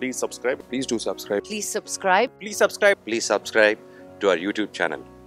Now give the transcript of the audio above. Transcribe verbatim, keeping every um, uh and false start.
please subscribe. Please do subscribe. Please subscribe. Please subscribe. Please subscribe to our YouTube channel.